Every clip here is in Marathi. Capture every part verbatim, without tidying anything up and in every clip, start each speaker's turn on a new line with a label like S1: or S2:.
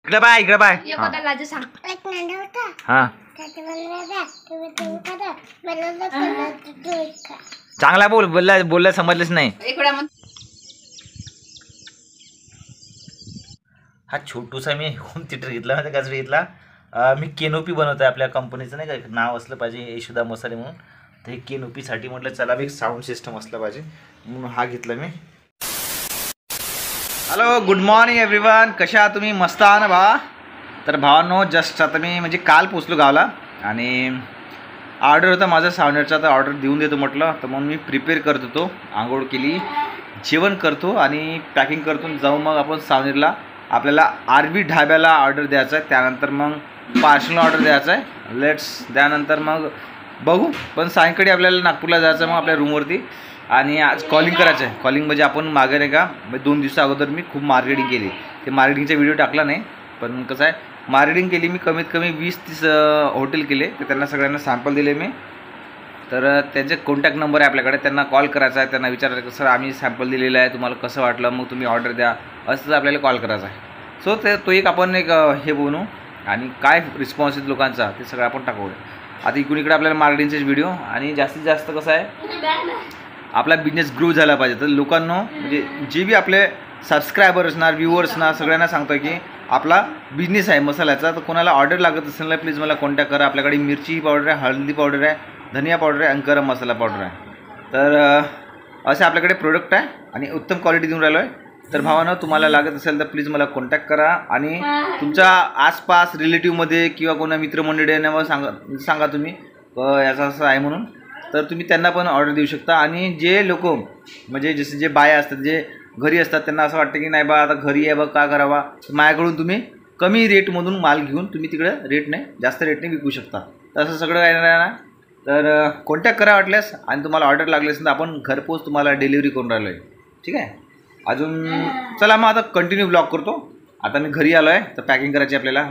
S1: इकडे बाय इकडे बाय हाँ चांगला बोल बोलला बोलला समजलंच नाही. हा छोटूसा मी होम थिएटर घेतला होता का घेतला. मी केनोपी बनवतो आहे आपल्या कंपनीचं नाही का नाव असलं पाहिजे यशोदा मसाले म्हणून. तर हे केनोपीसाठी म्हटलं चला एक साऊंड सिस्टम असलं पाहिजे म्हणून हा घेतला मी. Hello good morning everyone. कशा आहात तुम्ही? मस्त आहा ना भावा? तर भावांनो जस्ट आता मी म्हणजे काल पोचलो गावला आणि ऑर्डर होता माझा सावनेरचा. तर ऑर्डर देऊन देतो म्हटलं तर मग मी प्रिपेअर करत होतो. आंघोळ केली जेवण करतो आणि पॅकिंग करतो जाऊ मग आपण सावनेरला. आपल्याला आरबी ढाब्याला ऑर्डर द्यायचं आहे त्यानंतर मग पार्सल ऑर्डर द्यायचं आहे. लेट्स त्यानंतर मग बघू. पण सायंकाळी आपल्याला नागपूरला जायचं मग आपल्या रूमवरती आणि आज कॉलिंग करायचं आहे. कॉलिंग म्हणजे आपण मागे नाही का दोन दिवसा अगोदर मी खूप मार्केटिंग केली. ते मार्केटिंगचा व्हिडिओ टाकला नाही पण कसं आहे मार्केटिंग केली मी कमीत कमी वीस तीस हॉटेल केले. तर त्यांना सगळ्यांना सॅम्पल दिले मी. तर त्यांचे कॉन्टॅक्ट नंबर आहे आपल्याकडे. त्यांना कॉल करायचा आहे. त्यांना विचारायचं सर आम्ही सॅम्पल दिलेलं आहे तुम्हाला कसं वाटलं मग तुम्ही ऑर्डर द्या असं आपल्याला कॉल करायचा आहे. सो ते तो एक आपण एक हे बनवू आणि काय रिस्पॉन्स आहे लोकांचा ते सगळं आपण टाकू. आता इकडून इकडे आपल्याला मार्केटिंगचे व्हिडिओ आणि जास्तीत जास्त कसं आहे आपला बिझनेस ग्रो झाला पाहिजे. तर लोकांना म्हणजे जे बी आपले सबस्क्रायबर असणार व्ह्युअर्स असणार सगळ्यांना सांगतो की आपला बिझनेस आहे मसाल्याचा. तर कोणाला ऑर्डर लागत असेल ना प्लीज मला कॉन्टॅक्ट करा. आपल्याकडे मिरची पावडर आहे हळदी पावडर आहे धनिया पावडर आहे आणि गरम मसाला पावडर आहे. तर असे आपल्याकडे प्रोडक्ट आहे आणि उत्तम क्वालिटी देऊन राहिलो आहे. तर भावानं तुम्हाला लागत असेल तर प्लीज मला कॉन्टॅक्ट करा आणि तुमच्या आसपास रिलेटिव्हमध्ये किंवा कोणा मित्रमंडळींना सांगा सांगा तुम्ही याचं असं आहे म्हणून. तर तुम्ही त्यांना पण ऑर्डर देऊ शकता. आणि जे लोक म्हणजे जसे जे बाया असतात जे घरी असतात त्यांना असं वाटतं की नाही बा आता घरी आहे बा का करावा माझ्याकडून तुम्ही कमी रेटमधून माल घेऊन तुम्ही तिकडे रेट नाही जास्त रेटने विकू शकता. तर असं सगळं काय नाही ना. तर कॉन्टॅक्ट करा वाटल्यास आणि तुम्हाला ऑर्डर लागली असेल तर आपण घरपोच तुम्हाला डिलिव्हरी करून राहिलो आहे. ठीक आहे अजून चला मग आता कंटिन्यू ब्लॉग करतो. आता मी घरी आलो आहे तर पॅकिंग करायची आपल्याला.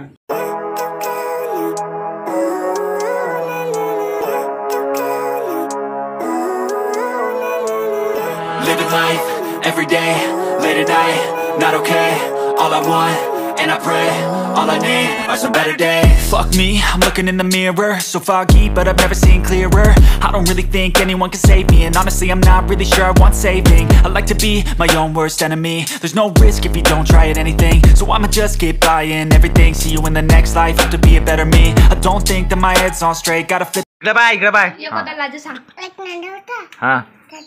S2: Living life, every day, late at night, not okay. All I want, and I pray, all I need are some better days. Fuck me, I'm looking in the mirror, so foggy, but I've never seen clearer. I don't really think anyone can save me, and honestly I'm not really sure I want saving. I like to be my own worst enemy. There's no risk if you don't try at anything, so I'ma just keep buying everything. See you in the next life, have to be a better me. I don't think that my head's on straight, gotta flip.
S1: इकडे बाय इकडे बाय हाँ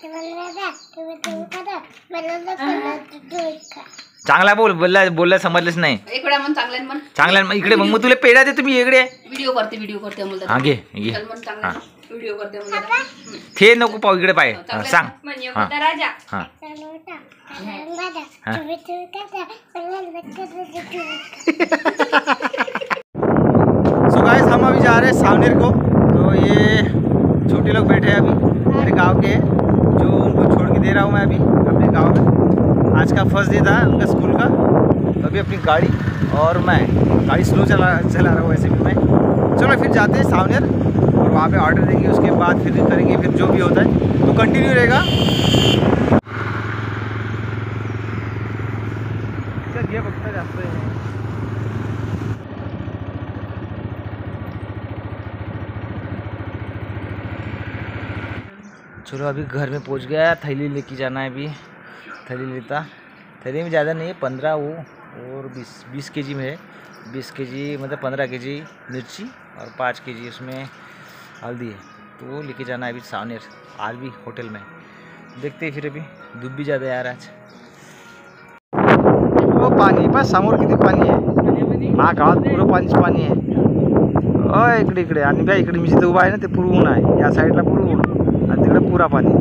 S1: चांगला बोल बोलला बोलला समजलंच नाही. चांगला इकडे मग मग तुला पेढा दे तुम्ही इकडे
S3: व्हिडिओ करते व्हिडिओ करते
S1: हा घे घे
S3: व्हिडिओ करते
S1: ते नको पाहू इकडे पाय सांग
S3: राजा
S1: हां सो गाइस हम अभी जा रहे हैं सावनेर को. तो ये छोटे लोग बैठे हैं अभी मेरे गांव के जो उनको छोड़ के दे रहा हूँ मैं अभी अपने गांव में. आज का फर्स्ट डे था उनका स्कूल का. तो अभी अपनी गाड़ी और मैं गाड़ी स्लो चला चला रहा हूँ वैसे भी मैं. चलो फिर जाते हैं सावनेर और वहाँ पे ऑर्डर देंगे उसके बाद फिर करेंगे फिर जो भी होता है तो कंटिन्यू रहेगा. ये बघता जास्त आहे. चलो अभी घर में पहुंच गया. थैली लेके जाना है अभी. थैली लेता थैली में ज़्यादा नहीं है पंद्रह वो और बीस बीस के जी में है. बीस के जी मतलब पंद्रह के जी मिर्ची और पाँच के जी उसमें हल्दी है. तो वो लेके जाना है अभी सावनेर आरबी होटल में. देखते हैं फिर अभी धूप भी ज़्यादा यार आज. वो पाणी पण समोर किती पाणी आहे. हा गावात पुरं पाणीच पाणी आहे. अ इकडे इकडे आणि बा इकडे मी जिथं उभा आहे ना ते पूर्व ऊन आहे. या साईडला पूर्व ऊन आणि तिकडे पुरा पाणी.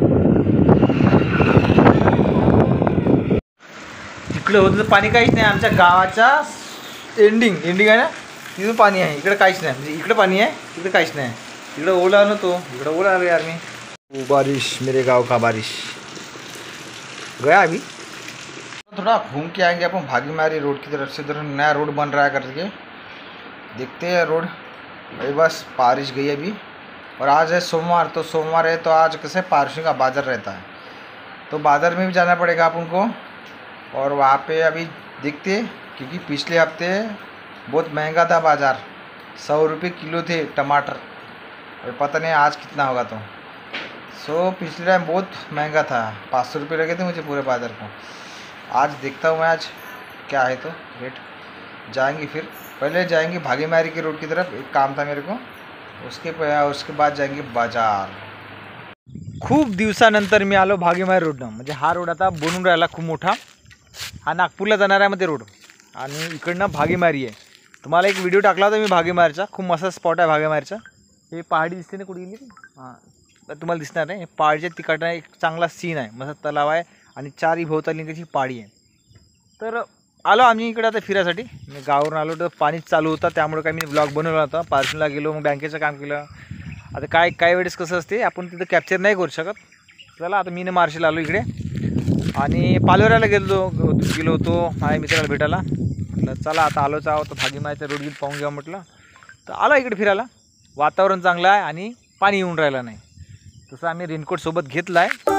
S1: इकडे होतं पाणी काहीच नाही. आमच्या गावाच्या एंडिंग एंडिंग आहे ना तिथून पाणी आहे. इकडे काहीच नाही म्हणजे इकडे पाणी आहे तिकडे काहीच नाही. इकडे ओला नव्हतो इकडे ओला आलो यार मी. वो बारिश मेरे गाँव का बारिश गया अभी. थोड़ा घूम के आएंगे अपन भागीमारी रोड की तरफ से. इधर नया रोड बन रहा है करके देखते हैं रोड. भाई बस बारिश गई अभी और आज है सोमवार. तो सोमवार है तो आज कैसे पारसी का बाज़ार रहता है तो बाज़ार में भी जाना पड़ेगा अपन को. और वहाँ पे अभी देखते क्योंकि पिछले हफ्ते बहुत महंगा था बाज़ार, सौ रुपये किलो थे टमाटर, और पता नहीं आज कितना होगा। तो सो पिछले टाइम बहुत महंगा था, पाँच सौ रुपये लगे थे मुझे पूरे बाज़ार को। आज देखता हूँ मैं आज क्या है तो रेट। जाएंगे फिर, पहले जाएंगे भागीमारी के रोड की तरफ, एक काम था मेरे को, उसके उसके बाद जाएंगे बाजार। खूप दिवसानंतर मी आलो भागीमारी रोडनं, म्हणजे हा रोड आता बनून राहिला खूप मोठा, हा नागपूरला जाणार आहे मध्ये रोड, आणि इकडनं भागीमारी आहे। तुम्हाला एक व्हिडिओ टाकला होता मी भागीमारीचा, खूप मस्त स्पॉट आहे भागीमारीचा। हे पहाडी दिसते ना कुठे गेली, हां तुम्हाला दिसणार नाही, पहाडीच्या तिकडनं एक चांगला सीन आहे, मस्त तलाव आहे आणि चारही भोवताली पहाडी आहे। तर आलो आम्ही इकडे आता फिरायसाठी, मी गावावरून आलो तर पाणीच चालू होता, त्यामुळे काय मी ब्लॉग बनवला होता। पार्सलला गेलो, मग बँकेचं काम केलं। आता काय काय वेळेस कसं असते, आपण तिथं कॅप्चर नाही करू शकत। चला आता मी न मार्शल आलो इकडे, आणि पालवऱ्याला गेलो गेलो होतो माझ्या मित्राला भेटायला। म्हटलं चला आता आलोच आहोत, भागीमारीचा रोड गिल पाहून घ्या म्हटलं, तर आलो इकडे फिरायला। वातावरण चांगलं आहे आणि पाणी येऊन राहिलं नाही, तसं आम्ही रेनकोट सोबत घेतला आहे।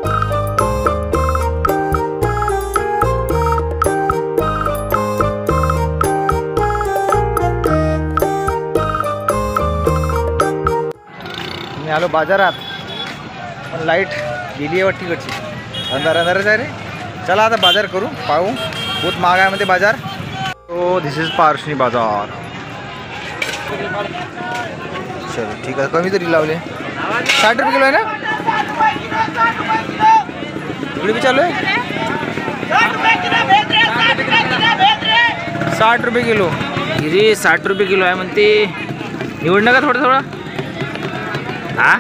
S1: मी आलो बाजारात, पण लाईट गेली आहे वाटती इकडची, अंधार अंधारच आहे रे। चला आता बाजार करू, पाहू, बहुत महाग आहे मध्ये बाजार। तो दिस इज पारसनी बाजार। चलो ठीक आहे, कमी तरी लावले, साठ रुपये किलो आहे ना इकडे भी चालू आहे, साठ रुपये किलो। गिरी साठ रुपये किलो आहे म्हणते, निवडणं का थोडं थोडं? हा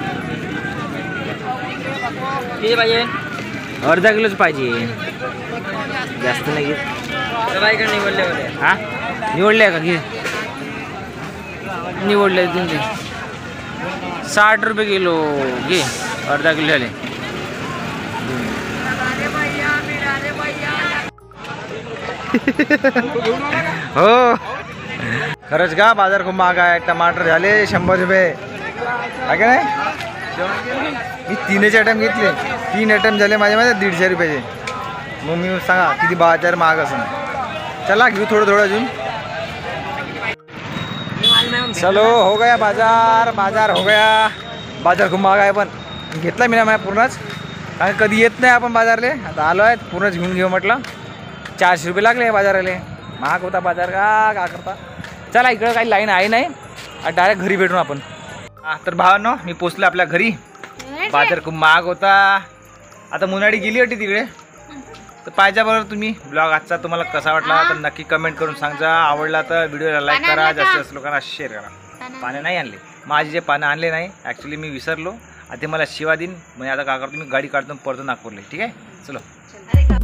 S1: किती पाहिजे? अर्धा किलोच पाहिजे, जास्त नाही घेत। निवडले होते हां, निवडले का? घे निवडले तुमचे साठ रुपये किलो, घे अर्धा किलो झाले। हो खरंच का, बाजार खूप महाग आहे। टमाटर झाले शंभर रुपये आहे का नाही? मी तीनच आयटम घेतले, तीन आयटम झाले माझे माझे दीडशे रुपयाचे। मग मी सांगा किती बाजार महाग असेल। चला घेऊ थोडं थोडं अजून। चलो हो गया बाजार, बाजार हो गया। बाजार खूप महाग आहे, पण घेतला मी ना माझ्या पूर्णच, कारण कधी येत नाही आपण बाजारले। आता आलो आहे पूर्णच घेऊन घेऊ म्हटलं, चारशे रुपये लागले बाजाराले, महाग होता बाजार का का करता। चला इकडं काही लाईन आहे नाही, डायरेक्ट घरी भेटून आपण। हा तर भावांनो, मी पोचलो आपल्या घरी, बाजार खूप महाग होता। आता मुनाडी गेली होती तिकडे, तर पाहिल्याबरोबर तुम्ही ब्लॉग आजचा तुम्हाला कसा वाटला तर नक्की कमेंट करून सांगा। आवडला तर व्हिडिओला लाईक करा, जास्तीत जास्त लोकांना शेअर करा। पानं नाही आणले, माझे जे पानं आणले नाही ॲक्च्युली मी विसरलो, आता मला शिवा दिन, म्हणजे आता का करतो मी गाडी काढतो परतो नागपूरला, ठीक आहे? चलो।